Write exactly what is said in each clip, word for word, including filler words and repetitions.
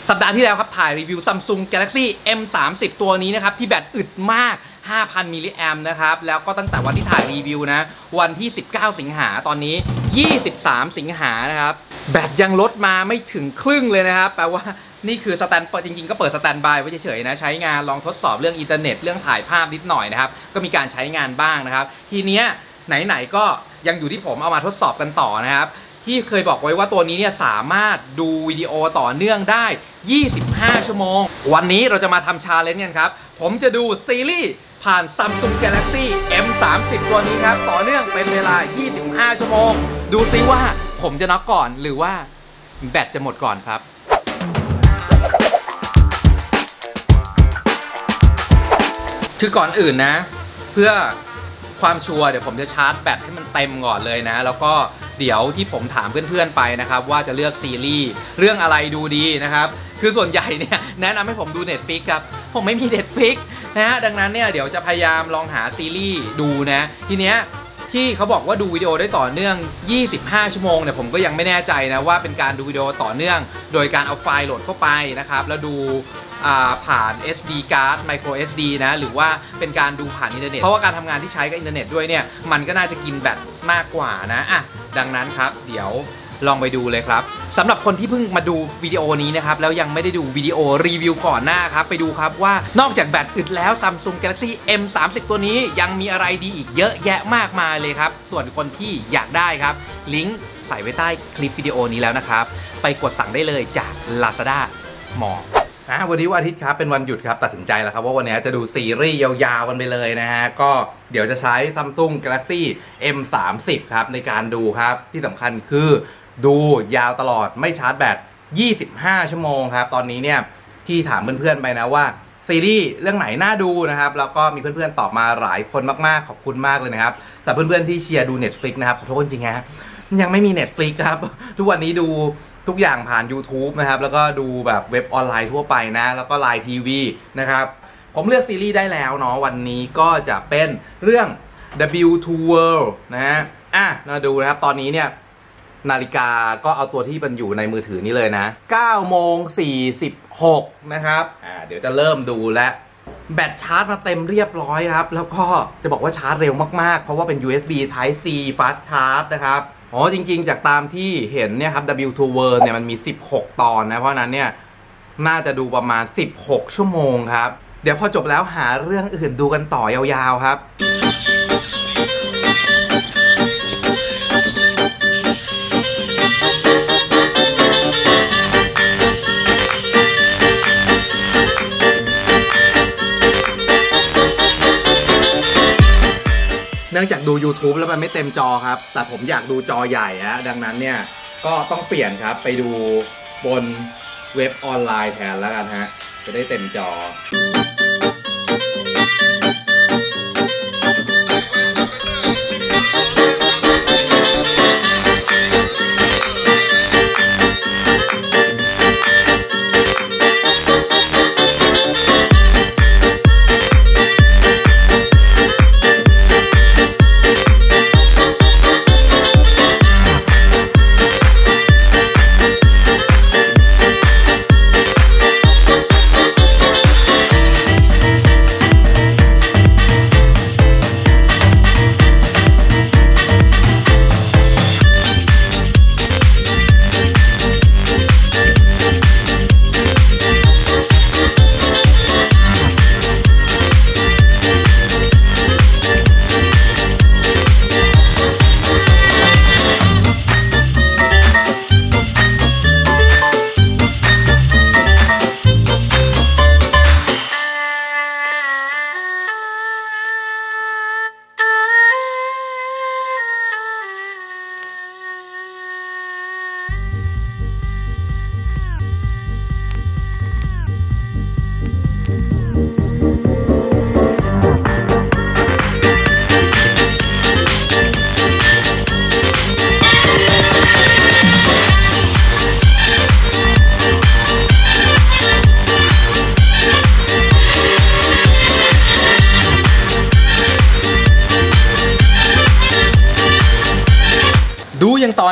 สัปดาห์ที่แล้วครับถ่ายรีวิว Samsung Galaxy เอ็ม สามสิบ ตัวนี้นะครับที่แบตอึดมาก ห้าพัน มิลลิแอมป์นะครับแล้วก็ตั้งแต่วันที่ถ่ายรีวิวนะวันที่สิบเก้าสิงหาตอนนี้ยี่สิบสามสิงหานะครับแบตยังลดมาไม่ถึงครึ่งเลยนะครับแปลว่านี่คือสแตนจริงๆก็เปิดสแตนบายไว้เฉยๆนะใช้งานลองทดสอบเรื่องอินเทอร์เน็ตเรื่องถ่ายภาพนิดหน่อยนะครับก็มีการใช้งานบ้างนะครับทีเนี้ยไหนๆก็ยังอยู่ที่ผมเอามาทดสอบกันต่อนะครับที่เคยบอกไว้ว่าตัวนี้เนี่ยสามารถดูวิดีโอต่อเนื่องได้ยี่สิบห้าชั่วโมงวันนี้เราจะมาทำชาเลนจ์กันครับผมจะดูซีรีส์ผ่าน Samsung Galaxy เอ็ม สามสิบ ตัวนี้ครับต่อเนื่องเป็นเวลายี่สิบห้าชั่วโมงดูซิว่าผมจะน็อกก่อนหรือว่าแบตจะหมดก่อนครับคือก่อนอื่นนะเพื่อความชัวร์เดี๋ยวผมจะชาร์จแบตให้มันเต็มก่อนเลยนะแล้วก็เดี๋ยวที่ผมถามเพื่อนๆไปนะครับว่าจะเลือกซีรีส์เรื่องอะไรดูดีนะครับคือส่วนใหญ่เนี่ยแนะนำให้ผมดู Netflix ครับผมไม่มี Netflix นะฮะดังนั้นเนี่ยเดี๋ยวจะพยายามลองหาซีรีส์ดูนะทีเนี้ยที่เขาบอกว่าดูวิดีโอได้ต่อเนื่องยี่สิบห้าชั่วโมงเนี่ยผมก็ยังไม่แน่ใจนะว่าเป็นการดูวิดีโอต่อเนื่องโดยการเอาไฟล์โหลดเข้าไปนะครับแล้วดูผ่าน เอส ดี card micro เอส ดี นะหรือว่าเป็นการดูผ่านอินเทอร์เน็ตเพราะว่าการทำงานที่ใช้กับอินเทอร์เน็ตด้วยเนี่ยมันก็น่าจะกินแบตมากกว่านะอ่ะดังนั้นครับเดี๋ยวลองไปดูเลยครับสำหรับคนที่เพิ่งมาดูวิดีโอนี้นะครับแล้วยังไม่ได้ดูวิดีโอรีวิวก่อนหน้าครับไปดูครับว่านอกจากแบตอึดแล้ว Samsung Galaxy เอ็ม สามสิบ ตัวนี้ยังมีอะไรดีอีกเยอะแยะมากมายเลยครับส่วนคนที่อยากได้ครับลิงก์ใส่ไว้ใต้คลิปวิดีโอนี้แล้วนะครับไปกดสั่งได้เลยจาก Lazada Mallนะวันนี้วันอาทิตย์ครับเป็นวันหยุดครับตัดสินใจแล้วครับว่าวันนี้จะดูซีรีส์ยาวๆกันไปเลยนะฮะก็เดี๋ยวจะใช้ Samsung Galaxy เอ็ม สามสิบ ครับในการดูครับที่สำคัญคือดูยาวตลอดไม่ชาร์จแบตยี่สิบห้าชั่วโมงครับตอนนี้เนี่ยที่ถามเพื่อนๆไปนะว่าซีรีส์เรื่องไหนน่าดูนะครับแล้วก็มีเพื่อนๆตอบมาหลายคนมากๆขอบคุณมากเลยนะครับแต่เพื่อนๆที่เชียร์ดู Netflix นะครับขอโทษจริงๆฮะยังไม่มี Netflix ครับทุกวันนี้ดูทุกอย่างผ่าน YouTube นะครับแล้วก็ดูแบบเว็บออนไลน์ทั่วไปนะแล้วก็ไลน์ทีวีนะครับผมเลือกซีรีส์ได้แล้วเนาะวันนี้ก็จะเป็นเรื่อง ดับเบิลยู ทู World นะฮะอ่ะมาดูนะครับตอนนี้เนี่ยนาฬิกาก็เอาตัวที่มันอยู่ในมือถือนี่เลยนะเก้าโมงสี่สิบหกนะครับอ่าเดี๋ยวจะเริ่มดูและแบตชาร์จมาเต็มเรียบร้อยครับแล้วก็จะบอกว่าชาร์จเร็วมากๆเพราะว่าเป็น ยู เอส บี Type C Fast Charge นะครับอ๋อจริงๆจากตามที่เห็นเนี่ยครับ ดับเบิลยู ทู World เนี่ยมันมีสิบหกตอนนะเพราะนั้นเนี่ยน่าจะดูประมาณสิบหกชั่วโมงครับเดี๋ยวพอจบแล้วหาเรื่องอื่นดูกันต่อยาวๆครับเนื่องจากดู YouTube แล้วมันไม่เต็มจอครับแต่ผมอยากดูจอใหญ่ฮะดังนั้นเนี่ยก็ต้องเปลี่ยนครับไปดูบนเว็บออนไลน์แทนแล้วกันฮะจะได้เต็มจอ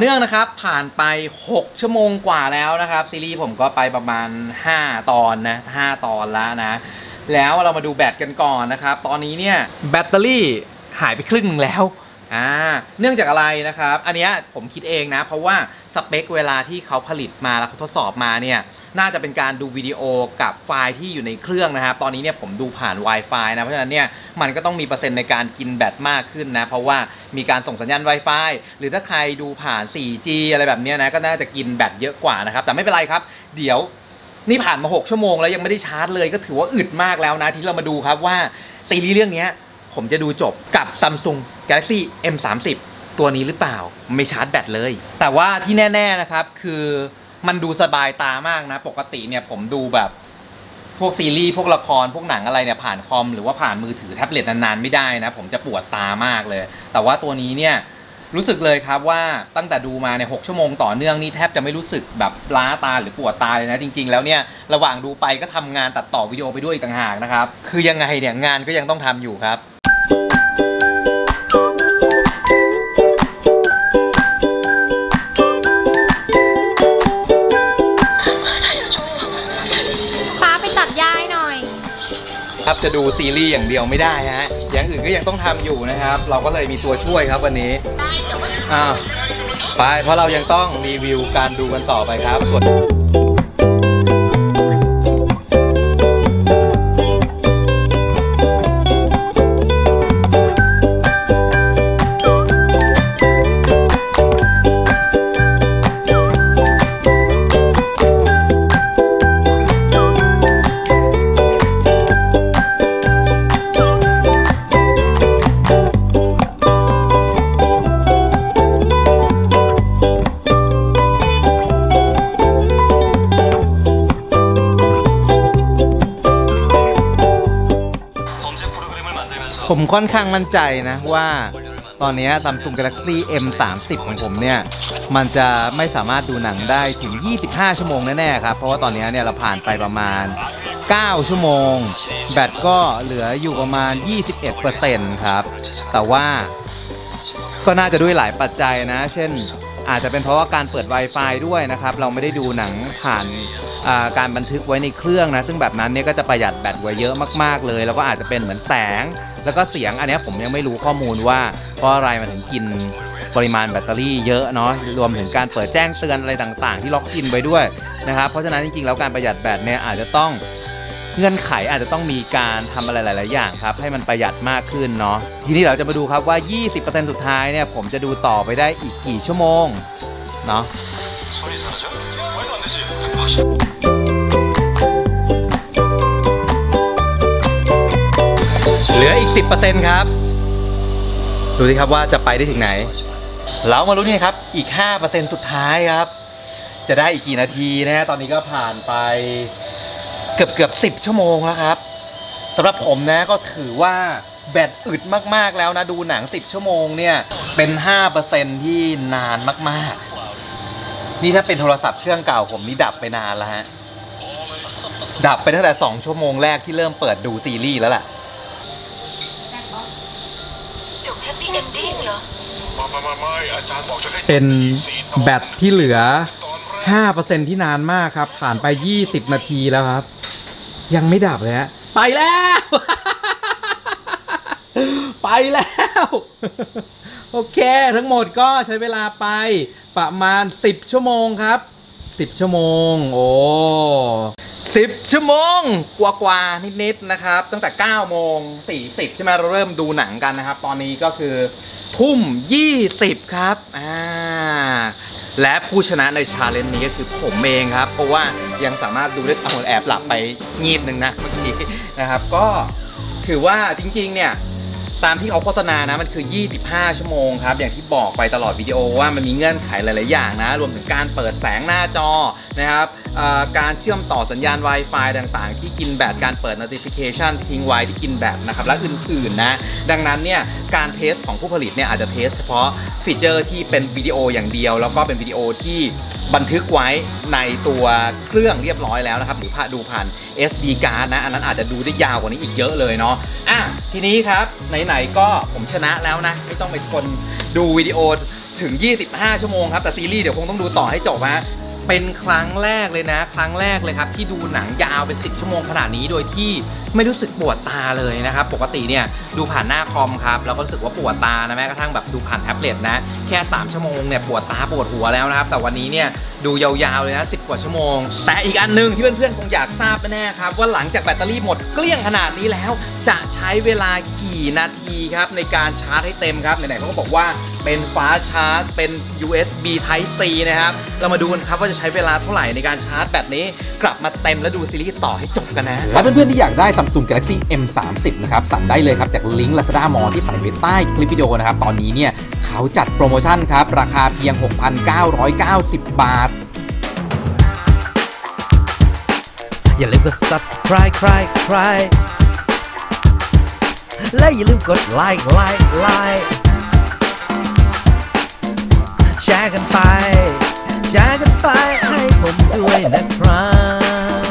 เนื่องนะครับผ่านไปหกชั่วโมงกว่าแล้วนะครับซีรีส์ผมก็ไปประมาณห้าตอนนะห้าตอนแล้วนะแล้วเรามาดูแบตกันก่อนนะครับตอนนี้เนี่ยแบตเตอรี่หายไปครึ่งนึงแล้วอ่าเนื่องจากอะไรนะครับอันนี้ผมคิดเองนะเพราะว่าสเปคเวลาที่เขาผลิตมาแล้วเขาทดสอบมาเนี่ยน่าจะเป็นการดูวิดีโอกับไฟล์ที่อยู่ในเครื่องนะครับตอนนี้เนี่ยผมดูผ่าน Wi-Fi นะเพราะฉะนั้นเนี่ยมันก็ต้องมีเปอร์เซ็นต์ในการกินแบตมากขึ้นนะเพราะว่ามีการส่งสัญญาณ Wi-Fi หรือถ้าใครดูผ่าน โฟร์จี อะไรแบบนี้นะก็น่าจะกินแบตเยอะกว่านะครับแต่ไม่เป็นไรครับเดี๋ยวนี่ผ่านมาหกชั่วโมงแล้วยังไม่ได้ชาร์จเลยก็ถือว่าอึดมากแล้วนะที่เรามาดูครับว่าซีรีส์เรื่องนี้ผมจะดูจบกับ Samsung Galaxy เอ็ม สามสิบ ตัวนี้หรือเปล่าไม่ชาร์จแบตเลยแต่ว่าที่แน่ๆนะครับคือมันดูสบายตามากนะปกติเนี่ยผมดูแบบพวกซีรีส์พวกละครพวกหนังอะไรเนี่ยผ่านคอมหรือว่าผ่านมือถือแท็บเล็ตนานๆไม่ได้นะผมจะปวดตามากเลยแต่ว่าตัวนี้เนี่ยรู้สึกเลยครับว่าตั้งแต่ดูมาเนี่ยหกชั่วโมงต่อเนื่องนี่แทบจะไม่รู้สึกแบบล้าตาหรือปวดตาเลยนะจริงๆแล้วเนี่ยระหว่างดูไปก็ทำงานตัดต่อวิดีโอไปด้วยอีกต่างหากนะครับคือยังไงเนี่ยงานก็ยังต้องทำอยู่ครับครับจะดูซีรีส์อย่างเดียวไม่ได้ฮะอย่างอื่นก็ยังต้องทำอยู่นะครับเราก็เลยมีตัวช่วยครับวันนี้อ้าวไปเพราะเรายังต้องรีวิวการดูกันต่อไปครับส่วนผมค่อนข้างมั่นใจนะว่าตอนนี้ Samsung Galaxy เอ็ม สามสิบ ของผมเนี่ยมันจะไม่สามารถดูหนังได้ถึงยี่สิบห้าชั่วโมงแน่ๆครับเพราะว่าตอนนี้เนี่ยเราผ่านไปประมาณเก้าชั่วโมงแบตก็เหลืออยู่ประมาณ ยี่สิบเอ็ดเปอร์เซ็นต์ ครับแต่ว่าก็น่าจะด้วยหลายปัจจัยนะเช่นอาจจะเป็นเพราะว่าการเปิด Wi-Fi ด้วยนะครับเราไม่ได้ดูหนังผ่านการบันทึกไว้ในเครื่องนะซึ่งแบบนั้นเนี่ยก็จะประหยัดแบตไว้เยอะมากๆเลยแล้วก็อาจจะเป็นเหมือนแสงแล้วก็เสียงอันนี้ผมยังไม่รู้ข้อมูลว่าเพราะอะไรมันถึงกินปริมาณแบตเตอรี่เยอะเนาะรวมถึงการเปิดแจ้งเตือนอะไรต่างๆที่ล็อกอินไว้ด้วยนะครับเพราะฉะนั้นจริงๆแล้วการประหยัดแบตเนี่ยอาจจะต้องเงื่อนไขอาจจะต้องมีการทำอะไรหลายๆอย่างครับให้มันประหยัดมากขึ้นเนาะทีนี้เราจะมาดูครับว่า ยี่สิบเปอร์เซ็นต์ สุดท้ายเนี่ยผมจะดูต่อไปได้อีกกี่ชั่วโมงเนาะเหลืออีก สิบเปอร์เซ็นต์ ครับดูสิครับว่าจะไปได้ถึงไหนเรามาลุ้นกันครับอีก ห้าเปอร์เซ็นต์ สุดท้ายครับจะได้อีกกี่นาทีนะฮะตอนนี้ก็ผ่านไปเกือบเกือบสิบชั่วโมงแล้วครับสำหรับผมนะก็ถือว่าแบตอึดมากๆแล้วนะดูหนังสิบชั่วโมงเนี่ยเป็น ห้าเปอร์เซ็นต์ ที่นานมากๆนี่ถ้าเป็นโทรศัพท์เครื่องเก่าผมนี่ดับไปนานแล้วฮะดับไปตั้งแต่สองชั่วโมงแรกที่เริ่มเปิดดูซีรีส์แล้วล่ะเป็นแบตที่เหลือ ห้าเปอร์เซ็นต์ ที่นานมากครับผ่านไปยี่สิบนาทีแล้วครับยังไม่ดับเลยฮะไปแล้ว ไปแล้วโอเคทั้งหมดก็ใช้เวลาไปประมาณสิบชั่วโมงครับสิบชั่วโมงโอ้สิบชั่วโมงกว่าๆนิดๆนะครับตั้งแต่เก้าโมงสี่สิบใช่ไหมเราเริ่มดูหนังกันนะครับตอนนี้ก็คือทุ่มยี่สิบครับอ่าและผู้ชนะในชาเลนจ์นี้ก็คือผมเองครับเพราะว่ายังสามารถดูได้เอาแอบหลับไปงีบหนึ่งนะเมื่อกี้นะครับก็ถือว่าจริงๆเนี่ยตามที่เขาโฆษณานะมันคือยี่สิบห้าชั่วโมงครับอย่างที่บอกไปตลอดวิดีโอว่ามันมีเงื่อนไขหลายๆอย่างนะรวมถึงการเปิดแสงหน้าจอนะครับการเชื่อมต่อสัญญาณ Wi-Fi ต่างๆที่กินแบตการเปิด notification ทิ้งไว้ที่กินแบตนะครับและอื่นๆนะดังนั้นเนี่ยการเทสของผู้ผลิตเนี่ยอาจจะเทสเฉพาะฟีเจอร์ที่เป็นวิดีโออย่างเดียวแล้วก็เป็นวิดีโอที่บันทึกไว้ในตัวเครื่องเรียบร้อยแล้วนะครับหรือดูผ่าน เอส ดี card นะอันนั้นอาจจะดูได้ยาวกว่านี้อีกเยอะเลยเนาะอ่ะทีนี้ครับไหนๆก็ผมชนะแล้วนะไม่ต้องเป็นคนดูวิดีโอถึงยี่สิบห้าชั่วโมงครับแต่ซีรีส์เดี๋ยวคงต้องดูต่อให้จบฮะเป็นครั้งแรกเลยนะครั้งแรกเลยครับที่ดูหนังยาวเป็นสิบชั่วโมงขนาดนี้โดยที่ไม่รู้สึกปวดตาเลยนะครับปกติเนี่ยดูผ่านหน้าคอมครับแล้วก็รู้สึกว่าปวดตานะแม้กระทั่งแบบดูผ่านแท็บเล็ตนะแค่สามชั่วโมงเนี่ยปวดตาปวดหัวแล้วนะครับแต่วันนี้เนี่ยดูยาวๆเลยนะสิบกว่าชั่วโมงแต่อีกอันนึงที่เพื่อนๆคงอยากทราบแน่ๆครับว่าหลังจากแบตเตอรี่หมดเกลี้ยงขนาดนี้แล้วจะใช้เวลากี่นาทีครับในการชาร์จให้เต็มครับไหนๆเขาก็บอกว่าเป็นฟ้าชาร์จเป็น ยู เอส บี Type C นะครับเรามาดูกันครับว่าจะใช้เวลาเท่าไหร่ในการชาร์จแบตนี้กลับมาเต็มแล้วดูซีรีส์ต่อให้จบกันนะและเพื่อนๆที่อยากได้ Samsung Galaxy เอ็ม สามสิบ นะครับสั่งได้เลยครับจากลิงก์ Lazada Mall ที่ใส่ไว้ใต้คลิปวิดีโอนะครับตอนนี้เนี่ยเขาจัดโปรโมชั่นครับราคาเพียง หกพันเก้าร้อยเก้าสิบ บาทอย่าลืมกด subscribe ใครใครและอย่าลืมกดไลค์ไลค์ไลค์แชร์กันไปแชร์กันไปให้ผมด้วยนะครับ